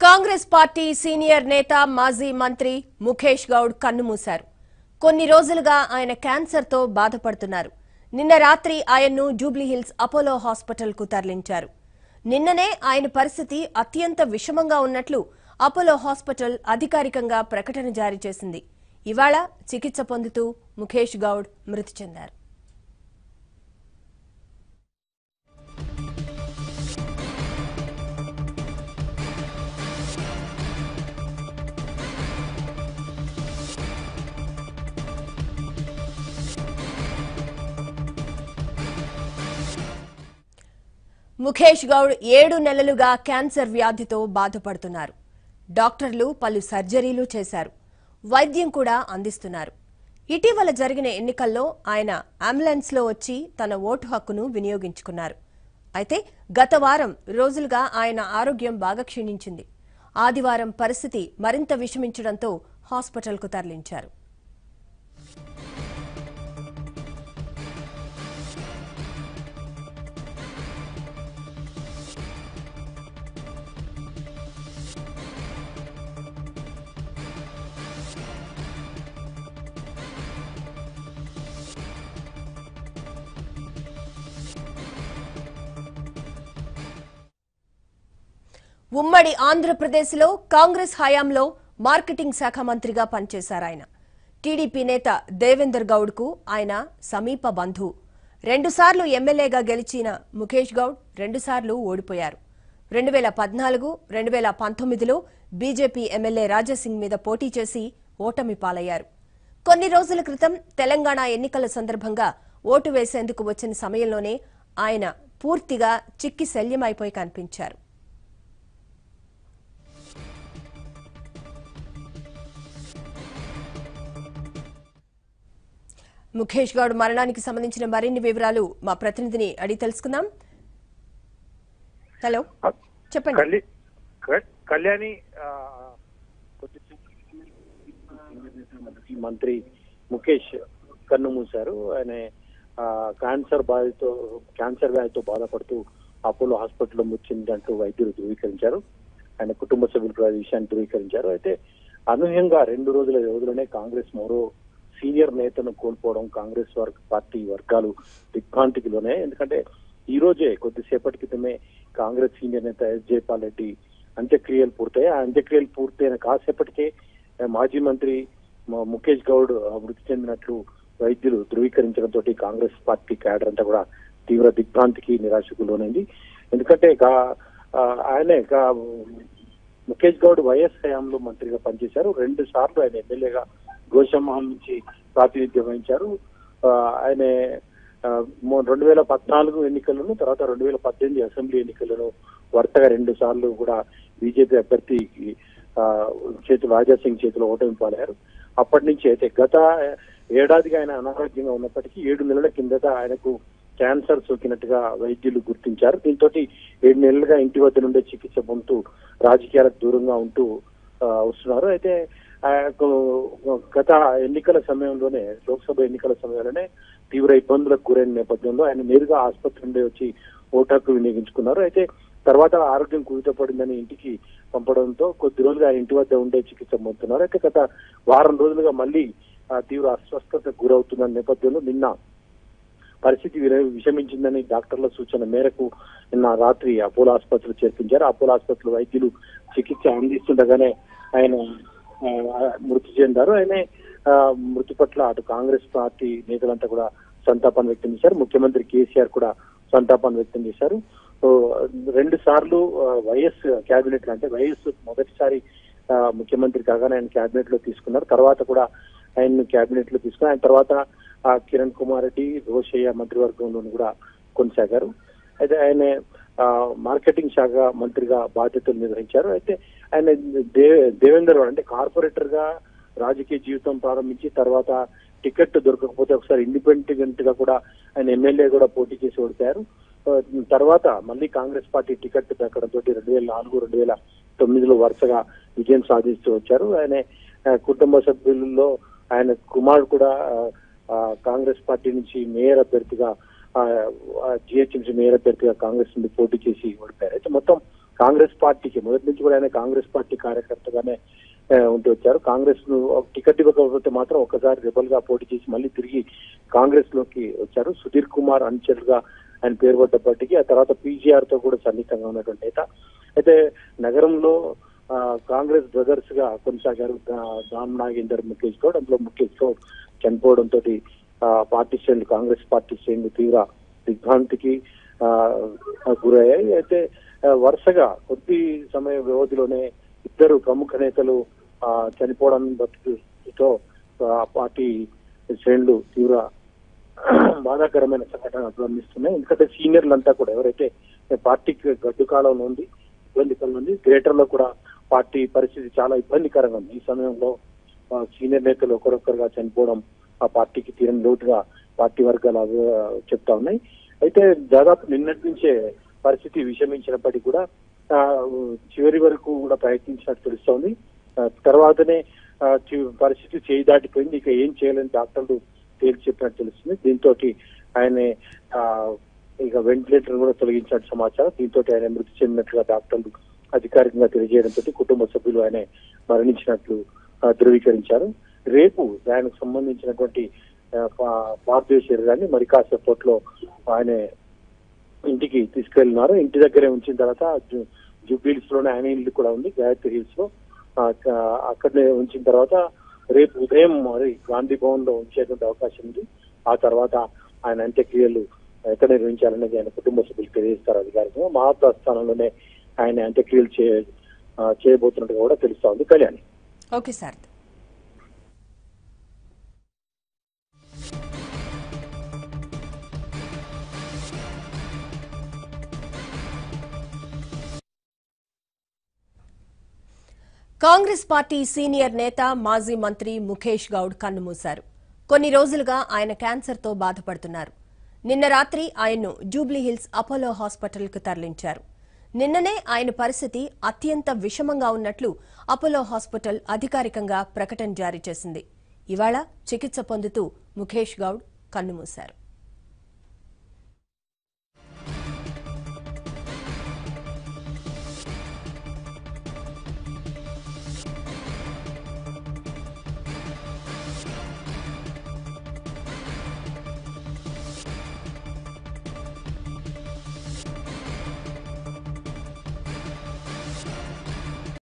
Congress party senior నేత మాజీ మంత్రి ముఖేష్ గౌడ్ కన్నుమూశారు. కొన్ని రోజులుగా ఆయన క్యాన్సర్తో బాధపడుతున్నారు. నిన్న రాత్రి ఆయన్ను జూబ్లీహిల్స్ అపోలో హాస్పిటల్కు తరలించారు. నిన్ననే ఆయన పరిస్థితి అత్యంత విషమంగా ఉన్నట్లు అపోలో హాస్పిటల్ అధికారికంగా ప్రకటన జారీ చేసింది. ఇవాళ చికిత్స పొందుతూ ముఖేష్ గౌడ్ మృతి చెందారు. ముఖేష్ గౌడ్ 7 నెలలుగా క్యాన్సర్ వ్యాధితో బాధపడుతున్నారు. డాక్టర్లు పలు సర్జరీలు చేశారు. వైద్యం కూడా అందిస్తున్నారు. ఇటీవల జరిగిన ఎన్నికల్లో ఆయన అంబులెన్స్లో వచ్చి తన ఓటు హక్కును వినియోగించుకున్నారు. అయితే గత వారం రోజులుగా ఆయన ఆరోగ్యం బాగా క్షీణించింది. ఆదివారం పరిస్థితి మరింత విషమించడంతో హాస్పిటల్కు తరలించారు. ఉమ్మడి ఆంధ్రప్రదేశ్లో కాంగ్రెస్ హయాంలో మార్కెటింగ్ శాఖ మంత్రిగా పనిచేశారు ఆయన. టీడీపీ నేత దేవేందర్ గౌడ్కు ఆయన సమీప బంధువు. 2 సార్లు ఎమ్మెల్యేగా గెలిచిన ముఖేష్ గౌడ్ 2 సార్లు ఓడిపోయారు. 2014, 2019లో బీజేపీ ఎమ్మెల్యే రాజాసింగ్ మీద పోటీ చేసి ఓటమి పాలయ్యారు. కొన్ని రోజుల క్రితం తెలంగాణ ఎన్నికల సందర్భంగా ఓటు వేసేందుకు వచ్చిన సమయంలోనే ఆయన పూర్తిగా చిక్కి శల్యమైపోయి కనిపించారు. ముఖేష్ గౌడ్ మరణానికి సంబంధించిన మరిన్ని వివరాలు మా ప్రతినిధిని అడిగి తెలుసుకుందాం. హలో, చెప్పండి. కళ్యాణి, మంత్రి ముఖేష్ కన్ను మూశారు. ఆయన క్యాన్సర్ వ్యాధితో బాధపడుతూ అపోలో హాస్పిటల్లో ముచ్చిందంటూ వైద్యులు ధృవీకరించారు. ఆయన కుటుంబ సభ్యులు కూడా విషయాన్ని ధృవీకరించారు. అయితే అనూహ్యంగా 2 రోజుల వ్యవధిలోనే కాంగ్రెస్ మరో సీనియర్ నేతను కోల్పోవడం కాంగ్రెస్ పార్టీ వర్గాలు దిగ్భ్రాంతికి లోనే. ఎందుకంటే ఈ రోజే కొద్దిసేపటి క్రితమే కాంగ్రెస్ సీనియర్ నేత ఎస్ జైపాల్ రెడ్డి అంత్యక్రియలు పూర్తయి. ఆ అంత్యక్రియలు పూర్తయిన కాసేపటికే మాజీ మంత్రి ముఖేష్ గౌడ్ మృతి చెందినట్లు వైద్యులు ధృవీకరించడంతో కాంగ్రెస్ పార్టీ క్యాడర్ అంతా కూడా తీవ్ర దిగ్భ్రాంతికి నిరాశకు లోనైంది. ఎందుకంటే ఆయనే ముఖేష్ గౌడ్ వైఎస్ హయాంలో మంత్రిగా పనిచేశారు. 2 సార్లు ఆయన ఎమ్మెల్యేగా గోషమ్మహల్ నుంచి ప్రాతినిధ్యం వహించారు. ఆయన 2014 ఎన్నికలను, తర్వాత 2018 అసెంబ్లీ ఎన్నికలను వరుసగా 2 సార్లు కూడా బీజేపీ అభ్యర్థి రాజాసింగ్ చేతిలో ఓటమి పాలయ్యారు. అప్పటి నుంచి అయితే గత ఏడాదిగా ఆయన అనారోగ్యంగా ఉన్నప్పటికీ 7 నెలల కిందట ఆయనకు క్యాన్సర్ సోకినట్టుగా వైద్యులు గుర్తించారు. దీంతో 7 నెలలుగా ఇంటి వద్ద నుండే చికిత్స పొందుతూ రాజకీయాలకు దూరంగా ఉంటూ వస్తున్నారు. అయితే గత ఎన్నికల సమయంలోనే, లోక్సభ ఎన్నికల సమయంలోనే తీవ్ర ఇబ్బందులకు గురైన నేపథ్యంలో ఆయన నేరుగా ఆసుపత్రి నుండి వచ్చి ఓటు హక్కు వినియోగించుకున్నారు. అయితే తర్వాత ఆరోగ్యం కుదుటపడిందని ఇంటికి పంపడంతో కొద్ది రోజులు ఆయన ఇంటి వద్ద ఉండే చికిత్స పొందుతున్నారు. అయితే గత వారం రోజులుగా మళ్ళీ తీవ్ర అస్వస్థతకు గురవుతున్న నేపథ్యంలో నిన్న పరిస్థితి విషమించిందని డాక్టర్ల సూచన మేరకు నిన్న రాత్రి అపోలో ఆసుపత్రిలో చేర్పించారు. అపోలో ఆసుపత్రిలో వైద్యులు చికిత్స అందిస్తుండగానే ఆయన మృతి చెందారు. ఆయన మృతి పట్ల అటు కాంగ్రెస్ పార్టీ నేతలంతా కూడా సంతాపాన్ని వ్యక్తం చేశారు. ముఖ్యమంత్రి కేసీఆర్ కూడా సంతాపాన్ని వ్యక్తం చేశారు. 2 సార్లు వైఎస్ క్యాబినెట్ లో, అంటే వైఎస్ మొదటిసారి ముఖ్యమంత్రి కాగానే ఆయన క్యాబినెట్ లో తీసుకున్నారు. తర్వాత కూడా ఆయన క్యాబినెట్ లో తీసుకున్నారు. ఆయన తర్వాత కిరణ్ కుమార్ రెడ్డి, రోషయ్య మంత్రివర్గంలోనూ కూడా కొనసాగారు. అయితే ఆయన మార్కెటింగ్ శాఖ మంత్రిగా బాధ్యతలు నిర్వహించారు. అయితే ఆయన దేవేందర్ అంటే కార్పొరేటర్ గా రాజకీయ జీవితం ప్రారంభించి తర్వాత టికెట్ దొరకకపోతే ఒకసారి ఇండిపెండెంట్ గా కూడా ఆయన ఎమ్మెల్యే కూడా పోటీ చేసి ఓడిపోయారు. తర్వాత మళ్ళీ కాంగ్రెస్ పార్టీ టికెట్ దక్కడంతో 2004, 2009లో వరుసగా విజయం సాధిస్తూ వచ్చారు. ఆయన కుటుంబ సభ్యులలో ఆయన కుమారుడు కూడా కాంగ్రెస్ పార్టీ నుంచి మేయర్ అభ్యర్థిగా, జిహెచ్ఎంసీ మేయర్ అభ్యర్థిగా కాంగ్రెస్ నుండి పోటీ చేసి ఓడిపోయారు. అయితే మొత్తం కాంగ్రెస్ పార్టీకి మొదటి నుంచి కూడా ఆయన కాంగ్రెస్ పార్టీ కార్యకర్తగానే ఉంటూ వచ్చారు. కాంగ్రెస్ ను టికెట్ ఇవ్వకపోతే మాత్రం ఒకసారి రెబల్ గా పోటీ చేసి మళ్ళీ తిరిగి కాంగ్రెస్ లోకి వచ్చారు. సుధీర్ కుమార్ అనుచరుగా ఆయన పేరు పడ్డప్పటికీ ఆ తర్వాత పీజీఆర్ తో కూడా సన్నిహితంగా ఉన్నటువంటి నేత. అయితే నగరంలో కాంగ్రెస్ బ్రదర్స్ గా కొనసాగారు దామ్ నాగేందర్, ముఖేష్ గౌడ్. అందులో ముఖేష్ గౌడ్ చనిపోవడంతో పార్టీ శ్రేణులు కాంగ్రెస్ పార్టీ శ్రేణులు తీవ్ర దిగ్భ్రాంతికి గురయ్యాయి. అయితే వరుసగా కొద్ది సమయ వ్యవధిలోనే ఇద్దరు ప్రముఖ నేతలు చనిపోవడంతో ఆ పార్టీ శ్రేణులు తీవ్ర బాధాకరమైన సంఘటన గమనిస్తున్నాయి. ఎందుకంటే సీనియర్లంతా కూడా ఎవరైతే పార్టీకి గడ్డు కాలంలో ఉంది, ఇబ్బందికరంగా ఉంది, గ్రేటర్ లో కూడా పార్టీ పరిస్థితి చాలా ఇబ్బందికరంగా ఉంది. ఈ సమయంలో సీనియర్ నేతలు ఒకరొకరుగా చనిపోవడం ఆ పార్టీకి తీరని లోటుగా పార్టీ వర్గాలు చెప్తా ఉన్నాయి. అయితే దాదాపు నిన్నటి నుంచే పరిస్థితి విషమించినప్పటికీ కూడా చివరి వరకు కూడా ప్రయత్నించినట్టు తెలుస్తోంది. తర్వాతనే పరిస్థితి చేయి దాటిపోయింది, ఇక ఏం చేయాలని డాక్టర్లు తేల్చి చెప్పినట్టు తెలుస్తుంది. దీంతో ఆయన ఇక వెంటిలేటర్ కూడా తొలగించినట్టు సమాచారం. దీంతో ఆయన మృతి చెందినట్లుగా డాక్టర్లు అధికారికంగా తెలియజేయడంతో కుటుంబ సభ్యులు ఆయన మరణించినట్లు ధృవీకరించారు. రేపు ఆయనకు సంబంధించినటువంటి పార్థివ శరీరాన్ని మరి కాసేపట్లో ఆయన ఇంటికి తీసుకెళ్లినారు. ఇంటి దగ్గరే ఉంచిన తర్వాత జూబ్లీహిల్స్ లోనే ఆయన ఇల్లు కూడా ఉంది, గాయత్రి హిల్స్ లో. అక్కడనే ఉంచిన తర్వాత రేపు ఉదయం మరి గాంధీ భవన్ లో ఉంచేటువంటి అవకాశం ఉంది. ఆ తర్వాత ఆయన అంత్యక్రియలు ఎక్కడ నిర్వహించాలనేది ఆయన కుటుంబ సభ్యులు తెలియజేస్తారు అధికారికంగా. మహాత్మా స్థానంలోనే ఆయన అంత్యక్రియలు చేయబోతున్నట్టుగా కూడా తెలుస్తా ఉంది. Kalyani. Okay sir. Congress party senior నేత మాజీ మంత్రి ముఖేష్ గౌడ్ కన్నుమూశారు. కొన్ని రోజులుగా ఆయన క్యాన్సర్తో బాధపడుతున్నారు. నిన్న రాత్రి ఆయన్ను జూబ్లీహిల్స్ అపోలో హాస్పిటల్కు తరలించారు. నిన్ననే ఆయన పరిస్థితి అత్యంత విషమంగా ఉన్నట్లు అపోలో హాస్పిటల్ అధికారికంగా ప్రకటన జారీ చేసింది. ఇవాళ చికిత్స పొందుతూ ముఖేష్ గౌడ్ కన్నుమూశారు.